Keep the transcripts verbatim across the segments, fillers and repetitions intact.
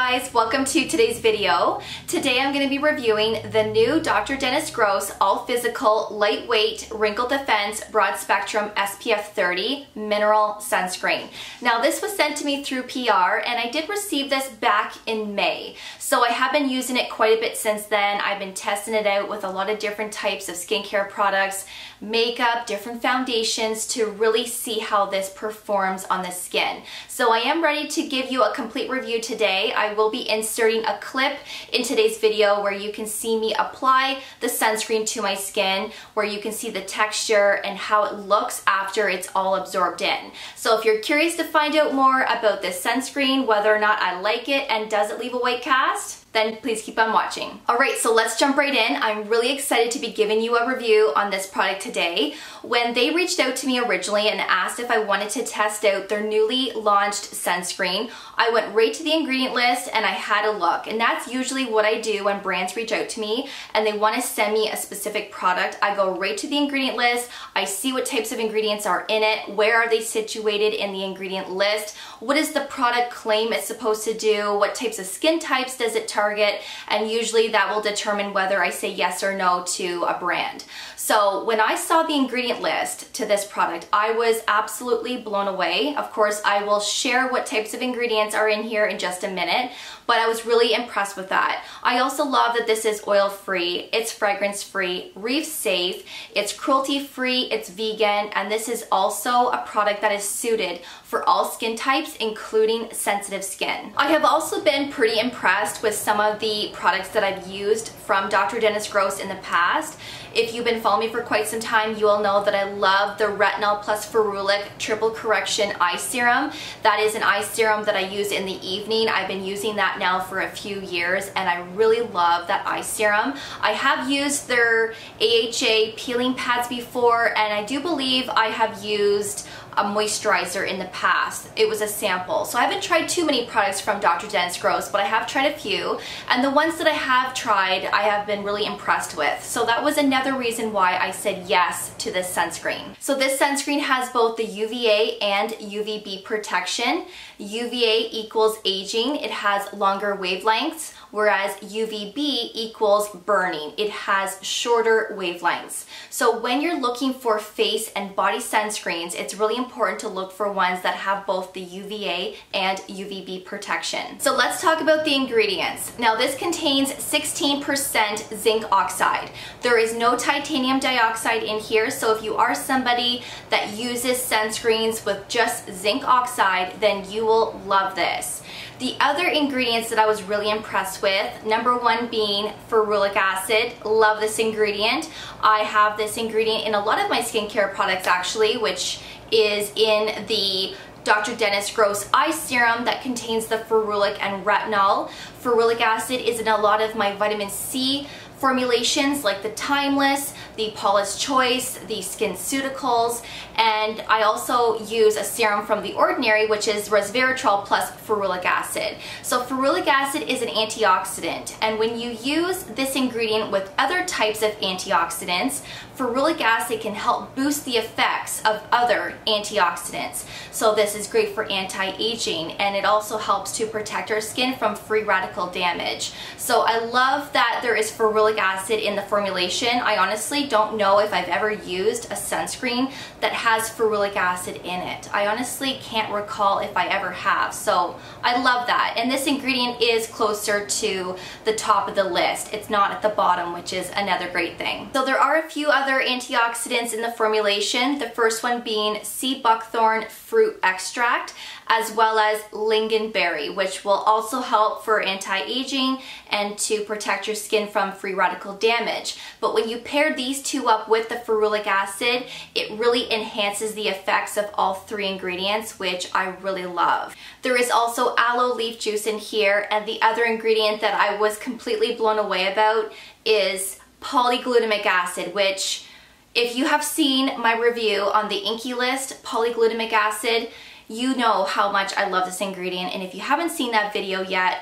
guys, welcome to today's video. Today I'm going to be reviewing the new Doctor Dennis Gross All Physical Lightweight Wrinkle Defense Broad Spectrum S P F thirty Mineral Sunscreen. Now this was sent to me through P R and I did receive this back in May. So I have been using it quite a bit since then. I've been testing it out with a lot of different types of skincare products, makeup, different foundations to really see how this performs on the skin. So I am ready to give you a complete review today. I will be inserting a clip in today's video where you can see me apply the sunscreen to my skin, where you can see the texture and how it looks after it's all absorbed in. So if you're curious to find out more about this sunscreen, whether or not I like it and does it leave a white cast, then please keep on watching. Alright, so let's jump right in. I'm really excited to be giving you a review on this product today. When they reached out to me originally and asked if I wanted to test out their newly launched sunscreen, I went right to the ingredient list and I had a look. And that's usually what I do when brands reach out to me and they want to send me a specific product. I go right to the ingredient list, I see what types of ingredients are in it, where are they situated in the ingredient list, what does the product claim it's supposed to do, what types of skin types does it target, and usually that will determine whether I say yes or no to a brand. So when I saw the ingredient list to this product, I was absolutely blown away. Of course, I will share what types of ingredients are in here in just a minute, but I was really impressed with that. I also love that this is oil-free, it's fragrance-free, reef-safe, it's cruelty-free, it's vegan, and this is also a product that is suited for all skin types, including sensitive skin. I have also been pretty impressed with some of the products that I've used from Doctor Dennis Gross in the past. If you've been following me for quite some time, you will know that I love the Retinol plus Ferulic Triple Correction Eye Serum. That is an eye serum that I use in the evening. I've been using that now for a few years and I really love that eye serum. I have used their A H A peeling pads before and I do believe I have used a moisturizer in the past. It was a sample. So I haven't tried too many products from Doctor Dennis Gross, but I have tried a few. And the ones that I have tried, I have been really impressed with. So that was another reason why I said yes to this sunscreen. So this sunscreen has both the U V A and U V B protection. U V A equals aging. It has longer wavelengths, whereas U V B equals burning. It has shorter wavelengths. So when you're looking for face and body sunscreens, it's really important to look for ones that have both the U V A and U V B protection. So let's talk about the ingredients. Now this contains sixteen percent zinc oxide. There is no titanium dioxide in here, so if you are somebody that uses sunscreens with just zinc oxide, then you will love this. The other ingredients that I was really impressed with, number one being ferulic acid. Love this ingredient. I have this ingredient in a lot of my skincare products actually, which is in the Doctor Dennis Gross Eye Serum that contains the ferulic and retinol. Ferulic acid is in a lot of my vitamin C formulations like the Timeless, the Paula's Choice, the SkinCeuticals, and I also use a serum from The Ordinary, which is resveratrol plus ferulic acid. So ferulic acid is an antioxidant, and when you use this ingredient with other types of antioxidants, ferulic acid can help boost the effects of other antioxidants. So this is great for anti-aging, and it also helps to protect our skin from free radical damage. So I love that there is ferulic acid in the formulation. I honestly don't know if I've ever used a sunscreen that has ferulic acid in it. I honestly can't recall if I ever have, so I love that. And this ingredient is closer to the top of the list. It's not at the bottom, which is another great thing. So there are a few other antioxidants in the formulation, the first one being sea buckthorn fruit extract, as well as lingonberry, which will also help for anti-aging and to protect your skin from free radical damage. But when you pair these two up with the ferulic acid, it really enhances the effects of all three ingredients, which I really love. There is also aloe leaf juice in here, and the other ingredient that I was completely blown away about is polyglutamic acid, which if you have seen my review on the Inkey List, polyglutamic acid, you know how much I love this ingredient, and if you haven't seen that video yet,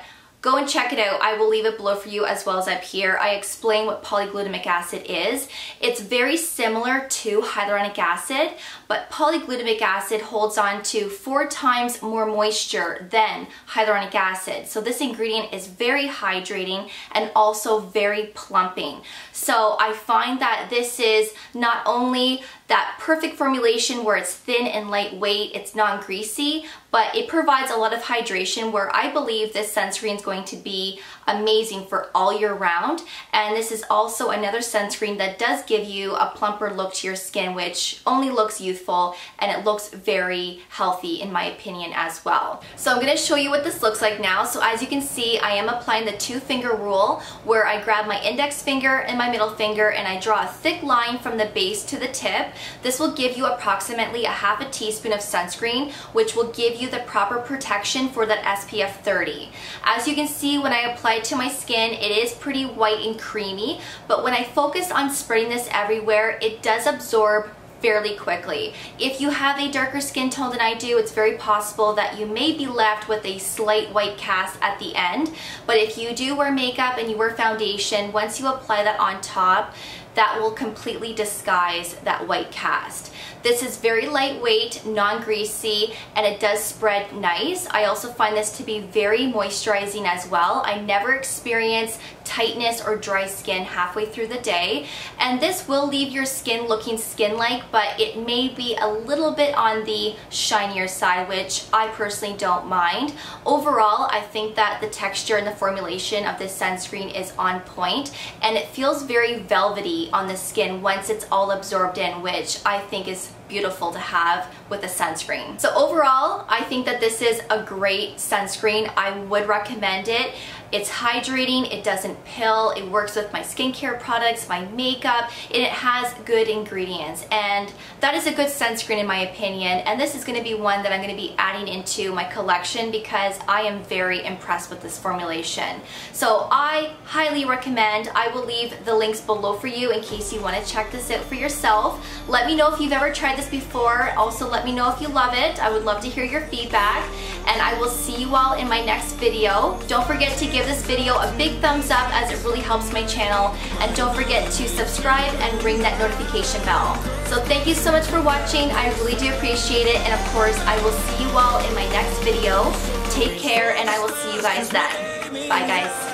Go and check it out. I will leave it below for you as well as up here. I explain what polyglutamic acid is. It's very similar to hyaluronic acid, but polyglutamic acid holds on to four times more moisture than hyaluronic acid. So this ingredient is very hydrating and also very plumping. So I find that this is not only that perfect formulation where it's thin and lightweight, it's non-greasy, but it provides a lot of hydration where I believe this sunscreen is going to be amazing for all year round. And this is also another sunscreen that does give you a plumper look to your skin, which only looks youthful and it looks very healthy in my opinion as well. So I'm going to show you what this looks like now. So as you can see, I am applying the two finger rule where I grab my index finger and my middle finger and I draw a thick line from the base to the tip. This will give you approximately a half a teaspoon of sunscreen, which will give you the proper protection for that S P F thirty. As you can see, when I apply it to my skin, it is pretty white and creamy, but when I focus on spreading this everywhere, it does absorb fairly quickly. If you have a darker skin tone than I do, it's very possible that you may be left with a slight white cast at the end. But if you do wear makeup and you wear foundation, once you apply that on top, that will completely disguise that white cast. This is very lightweight, non-greasy, and it does spread nice. I also find this to be very moisturizing as well. I never experience tightness or dry skin halfway through the day. And this will leave your skin looking skin-like, but it may be a little bit on the shinier side, which I personally don't mind. Overall, I think that the texture and the formulation of this sunscreen is on point, and it feels very velvety on the skin once it's all absorbed in, which I think is beautiful to have with a sunscreen. So overall, I think that this is a great sunscreen. I would recommend it. It's hydrating, it doesn't pill, it works with my skincare products, my makeup, and it has good ingredients. And that is a good sunscreen in my opinion. And this is going to be one that I'm going to be adding into my collection because I am very impressed with this formulation. So I highly recommend. I will leave the links below for you in case you want to check this out for yourself. Let me know if you've ever tried this before. Also let me know if you love it. I would love to hear your feedback. And I will see you all in my next video. Don't forget to give this video a big thumbs up as it really helps my channel. And don't forget to subscribe and ring that notification bell. So thank you so much for watching. I really do appreciate it. And of course, I will see you all in my next video. Take care and I will see you guys then. Bye guys.